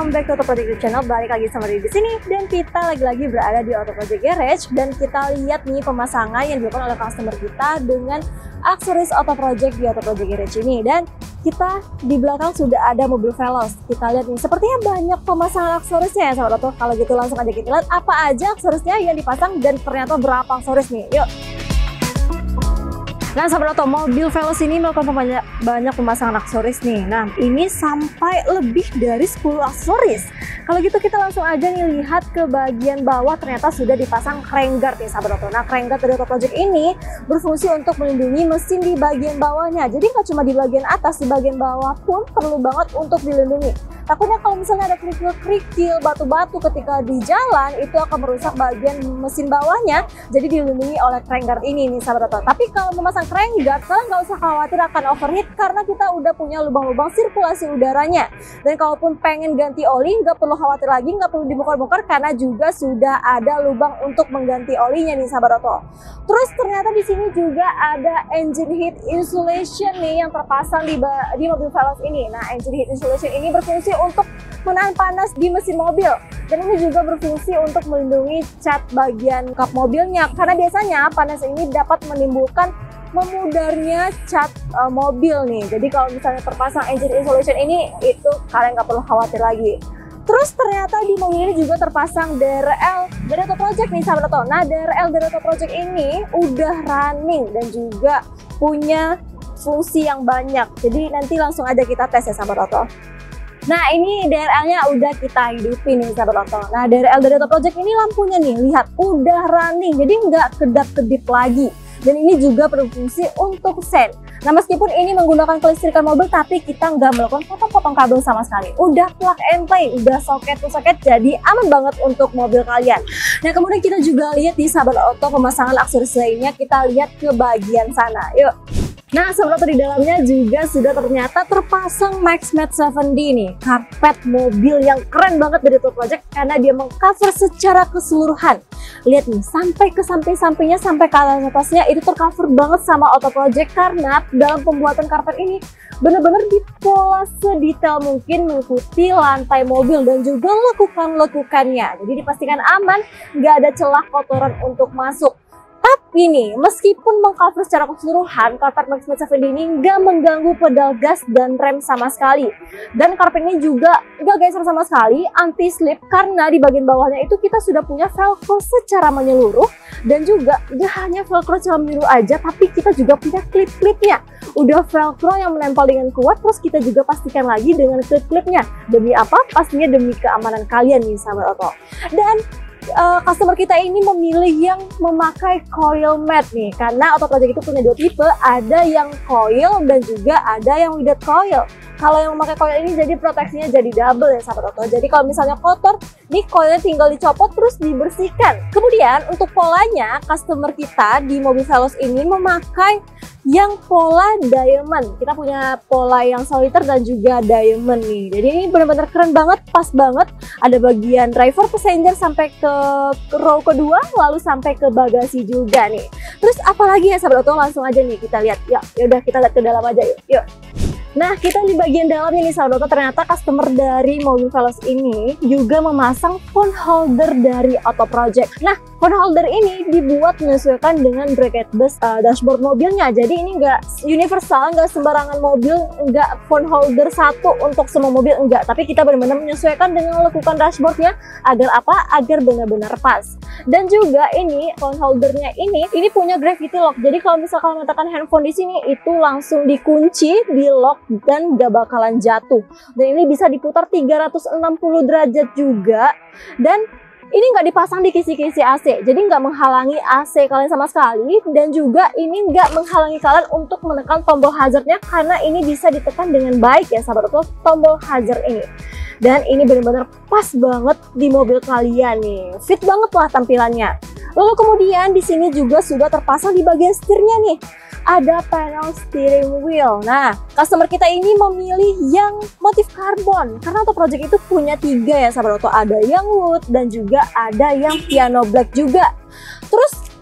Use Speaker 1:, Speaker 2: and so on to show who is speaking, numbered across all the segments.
Speaker 1: welcome back to Auto Project YouTube channel. Balik lagi sama Didi di sini dan kita lagi-lagi berada di Auto Project Garage dan kita lihat nih pemasangan yang dilakukan oleh customer kita dengan aksesoris Auto Project di Auto Project Garage ini. Dan kita di belakang sudah ada mobil Veloz. Kita lihat nih, sepertinya banyak pemasangan aksesorisnya ya sahabat Auto. Kalau gitu langsung aja kita lihat apa aja aksesorisnya yang dipasang dan ternyata berapa aksesoris nih. Yuk. Nah sahabat Auto, mobil Veloz ini melakukan banyak pemasangan aksesoris nih. Nah ini sampai lebih dari 10 aksesoris. Kalau gitu kita langsung aja nih lihat ke bagian bawah, ternyata sudah dipasang crank guard nih sahabat Auto. Nah crank guard dari Auto Project ini berfungsi untuk melindungi mesin di bagian bawahnya. Jadi nggak cuma di bagian atas, di bagian bawah pun perlu banget untuk dilindungi. Takutnya kalau misalnya ada kerikil-kerikil, batu-batu ketika di jalan, itu akan merusak bagian mesin bawahnya. Jadi dilindungi oleh crank guard ini nih sahabat Auto. Tapi kalau memasang crank guard, kalian nggak usah khawatir akan overheat karena kita udah punya lubang-lubang sirkulasi udaranya. Dan kalaupun pengen ganti oli, nggak perlu khawatir lagi, nggak perlu dibongkar-bongkar karena juga sudah ada lubang untuk mengganti olinya nih sahabat Auto. Terus ternyata di sini juga ada engine heat insulation nih yang terpasang di mobil Veloz ini. Nah engine heat insulation ini berfungsi untuk menahan panas di mesin mobil. Dan ini juga berfungsi untuk melindungi cat bagian kap mobilnya. Karena biasanya panas ini dapat menimbulkan memudarnya cat mobil nih. Jadi kalau misalnya terpasang engine insulation ini, itu kalian nggak perlu khawatir lagi. Terus ternyata di mobil ini juga terpasang DRL dari Auto Project nih sahabat Auto. Nah DRL dari Auto Project ini udah running dan juga punya fungsi yang banyak. Jadi nanti langsung aja kita tes ya sahabat Auto. Nah ini DRL-nya udah kita hidupin nih sahabat Auto. Nah DRL dari Auto Project ini lampunya nih, lihat udah running, jadi nggak kedap-kedip lagi. Dan ini juga berfungsi untuk sen. Nah meskipun ini menggunakan kelistrikan mobil, tapi kita nggak melakukan potong-potong kabel sama sekali. Udah plug and play, udah soket to soket, jadi aman banget untuk mobil kalian. Nah kemudian kita juga lihat di sahabat Auto pemasangan aksesoris lainnya, kita lihat ke bagian sana. Yuk. Nah sahabat Auto, di dalamnya juga sudah ternyata terpasang MaxMat 7D nih, karpet mobil yang keren banget dari Auto Project karena dia mengcover secara keseluruhan. Lihat nih, sampai ke samping-sampingnya, sampai ke atasnya itu tercover banget sama Auto Project karena dalam pembuatan karpet ini benar-benar dipola sedetail mungkin mengikuti lantai mobil dan juga lekukan-lekukannya. Jadi dipastikan aman, nggak ada celah kotoran untuk masuk. Tapi nih, meskipun mengcover secara keseluruhan, karpet MaxMat 7D ini nggak mengganggu pedal gas dan rem sama sekali. Dan karpet ini juga nggak geser sama sekali, anti slip karena di bagian bawahnya itu kita sudah punya velcro secara menyeluruh. Dan juga nggak hanya velcro secara menyeluruh aja, tapi kita juga punya klip-klipnya. Udah velcro yang menempel dengan kuat, terus kita juga pastikan lagi dengan klip-klipnya. Demi apa? Pastinya demi keamanan kalian nih sahabat Auto. Dan customer kita ini memilih yang memakai coil mat nih, karena Auto Project itu punya dua tipe, ada yang coil dan juga ada yang without coil. Kalau yang memakai coil ini jadi proteksinya jadi double ya sahabat Auto. Jadi kalau misalnya kotor, nih coilnya tinggal dicopot terus dibersihkan. Kemudian untuk polanya, customer kita di mobil Veloz ini memakai yang pola diamond. Kita punya pola yang soliter dan juga diamond nih. Jadi ini benar-benar keren banget, pas banget. Ada bagian driver, passenger sampai ke row kedua, lalu sampai ke bagasi juga nih. Terus apalagi ya sahabat Auto, langsung aja nih kita lihat. Ya udah kita lihat ke dalam aja yuk. Yuk. Nah kita di bagian dalamnya nih sahabat Auto, ternyata customer dari mobil Veloz ini juga memasang phone holder dari Auto Project. Nah phone holder ini dibuat menyesuaikan dengan bracket bus dashboard mobilnya. Jadi ini nggak universal, nggak sembarangan mobil, nggak phone holder satu untuk semua mobil, enggak. Tapi kita benar-benar menyesuaikan dengan lekukan dashboardnya agar apa? Agar benar-benar pas. Dan juga ini phone holdernya ini punya gravity lock. Jadi kalau misalkan meletakkan handphone di sini itu langsung dikunci, di lock dan gak bakalan jatuh. Dan ini bisa diputar 360 derajat juga. Dan ini nggak dipasang di kisi-kisi AC, jadi nggak menghalangi AC kalian sama sekali. Dan juga ini nggak menghalangi kalian untuk menekan tombol hazardnya karena ini bisa ditekan dengan baik ya sahabat Auto, tombol hazard ini. Dan ini benar-benar pas banget di mobil kalian nih, fit banget lah tampilannya. Lalu kemudian di sini juga sudah terpasang di bagian setirnya nih, ada panel steering wheel. Nah, customer kita ini memilih yang motif karbon karena Auto Project itu punya 3 ya sahabat Auto, ada yang wood dan juga ada yang piano black juga. Terus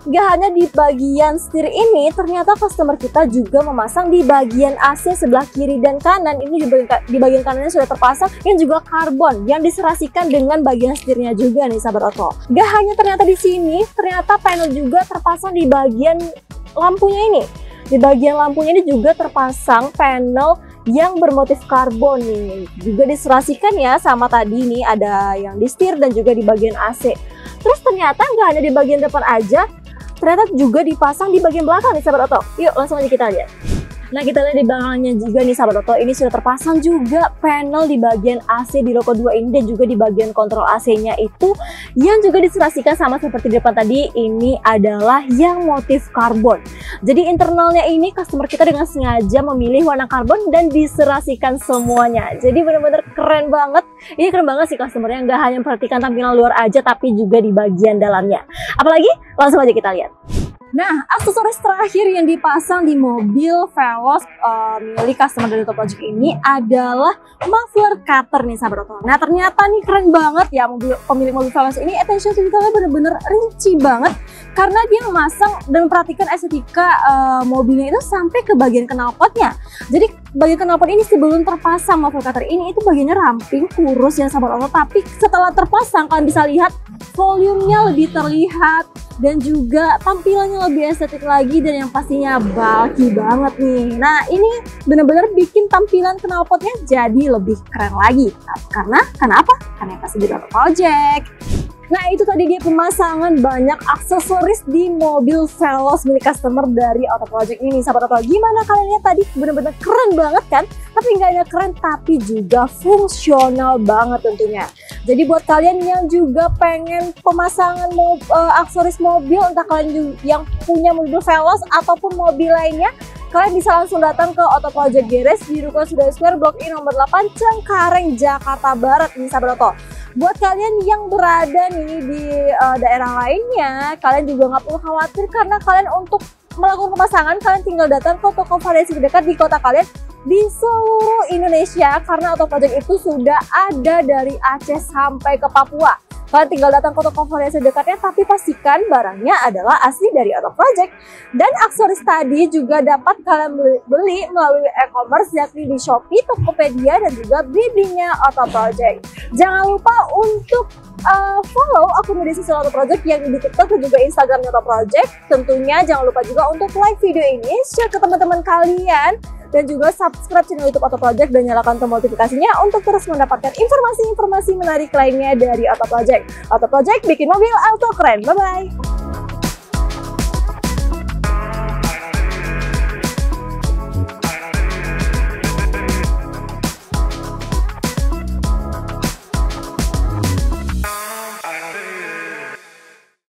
Speaker 1: Gak hanya di bagian setir ini, ternyata customer kita juga memasang di bagian AC sebelah kiri dan kanan. Ini di bagian kanannya sudah terpasang yang juga karbon yang diserasikan dengan bagian setirnya juga nih sahabat Oto. Gak hanya ternyata di sini, ternyata panel juga terpasang di bagian lampunya ini. Di bagian lampunya ini juga terpasang panel yang bermotif karbon nih. Juga diserasikan ya sama tadi nih, ada yang di setir dan juga di bagian AC. Terus ternyata nggak hanya di bagian depan aja, ternyata juga dipasang di bagian belakang nih sahabat Oto. Yuk langsung aja kita lihat. Nah, kita lihat di belakangnya juga nih sahabat Oto, ini sudah terpasang juga panel di bagian AC di logo 2 ini dan juga di bagian kontrol AC-nya itu yang juga diserasikan sama seperti di depan tadi. Ini adalah yang motif karbon. Jadi internalnya ini customer kita dengan sengaja memilih warna karbon dan diserasikan semuanya. Jadi benar-benar keren banget. Ini keren banget sih customernya, nggak hanya memperhatikan tampilan luar aja tapi juga di bagian dalamnya. Apalagi langsung aja kita lihat. Nah, aksesoris terakhir yang dipasang di mobil Veloz milik customer dari Auto Project ini adalah muffler cutter nih sahabat Oto. Nah, ternyata nih keren banget ya pemilik mobil Veloz ini, attention to detailnya bener-bener rinci banget karena dia memasang dan memperhatikan estetika mobilnya itu sampai ke bagian knalpotnya. Jadi bagian knalpot ini sebelum terpasang muffler cutter ini itu bagiannya ramping, kurus ya sahabat Oto, tapi setelah terpasang kalian bisa lihat volumenya lebih terlihat dan juga tampilannya lebih estetik lagi dan yang pastinya bulky banget nih. Nah, ini benar-benar bikin tampilan knalpotnya jadi lebih keren lagi. Karena apa? Karena pasti di Auto Project. Nah, itu tadi dia pemasangan banyak aksesoris di mobil Veloz milik customer dari Auto Project ini. Sahabat Oto, gimana kalian lihat tadi? Bener-bener keren banget kan? Tapi nggak hanya keren, tapi juga fungsional banget tentunya. Jadi buat kalian yang juga pengen pemasangan aksesoris mobil, entah kalian yang punya mobil Veloz ataupun mobil lainnya, kalian bisa langsung datang ke Auto Project Garage di Ruko Sudara Square Blok I nomor 8 Cengkareng, Jakarta Barat nih sahabat Oto. Buat kalian yang berada nih di daerah lainnya, kalian juga nggak perlu khawatir karena kalian untuk melakukan pemasangan kalian tinggal datang ke toko variasi terdekat di kota kalian di seluruh Indonesia karena Auto Project itu sudah ada dari Aceh sampai ke Papua. Kalian tinggal datang ke toko variasi dekatnya, tapi pastikan barangnya adalah asli dari Auto Project. Dan aksesoris tadi juga dapat kalian beli melalui e-commerce yakni di Shopee, Tokopedia, dan juga Blibli-nya Auto Project. Jangan lupa untuk follow akun media sosial Auto Project yang di TikTok dan juga Instagramnya Auto Project. Tentunya jangan lupa juga untuk like video ini, share ke teman-teman kalian, dan juga subscribe channel YouTube Auto Project dan nyalakan tombol notifikasinya untuk terus mendapatkan informasi-informasi menarik lainnya dari Auto Project. Auto Project bikin mobil auto keren. Bye-bye!